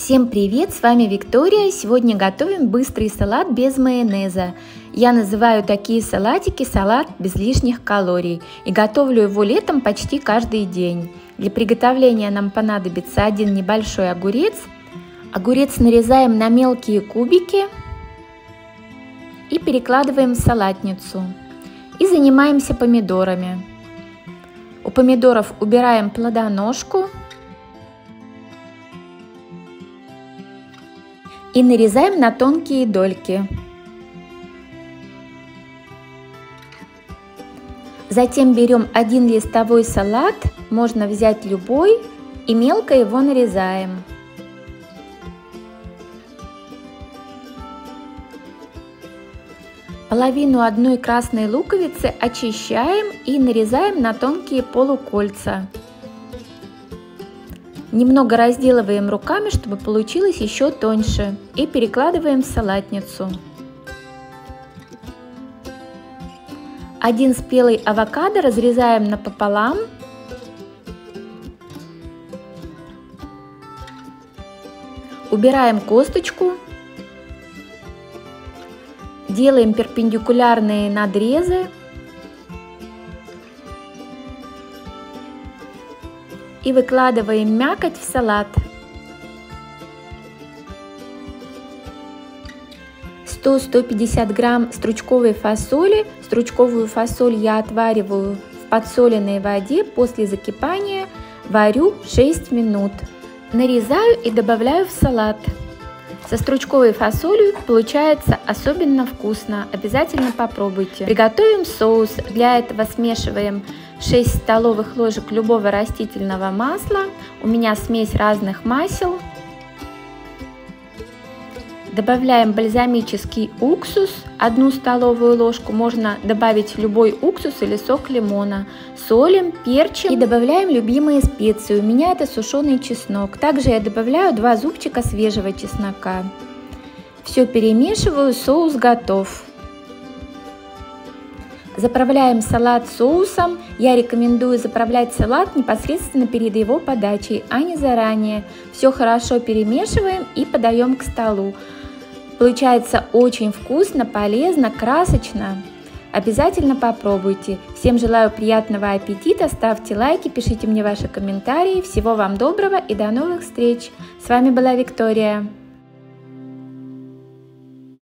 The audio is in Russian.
Всем привет, с вами Виктория. Сегодня готовим быстрый салат без майонеза. Я называю такие салатики салат без лишних калорий и готовлю его летом почти каждый день. Для приготовления нам понадобится один небольшой огурец. Огурец нарезаем на мелкие кубики и перекладываем в салатницу. И занимаемся помидорами. У помидоров убираем плодоножку и нарезаем на тонкие дольки. Затем берем один листовой салат, можно взять любой, и мелко его нарезаем. Половину одной красной луковицы очищаем и нарезаем на тонкие полукольца. Немного разделываем руками, чтобы получилось еще тоньше, и перекладываем в салатницу. Один спелый авокадо разрезаем напополам. Убираем косточку. Делаем перпендикулярные надрезы. И выкладываем мякоть в салат. 100-150 грамм стручковой фасоли. Стручковую фасоль я отвариваю в подсоленной воде, после закипания варю 6 минут. Нарезаю и добавляю в салат. Со стручковой фасолью получается особенно вкусно, обязательно попробуйте. Приготовим соус. Для этого смешиваем 6 столовых ложек любого растительного масла. У меня смесь разных масел. Добавляем бальзамический уксус, 1 столовую ложку, можно добавить любой уксус или сок лимона. Солим, перчим и добавляем любимые специи, у меня это сушеный чеснок. Также я добавляю 2 зубчика свежего чеснока. Все перемешиваю, соус готов. Заправляем салат соусом. Я рекомендую заправлять салат непосредственно перед его подачей, а не заранее. Все хорошо перемешиваем и подаем к столу. Получается очень вкусно, полезно, красочно. Обязательно попробуйте. Всем желаю приятного аппетита, ставьте лайки, пишите мне ваши комментарии. Всего вам доброго и до новых встреч. С вами была Виктория.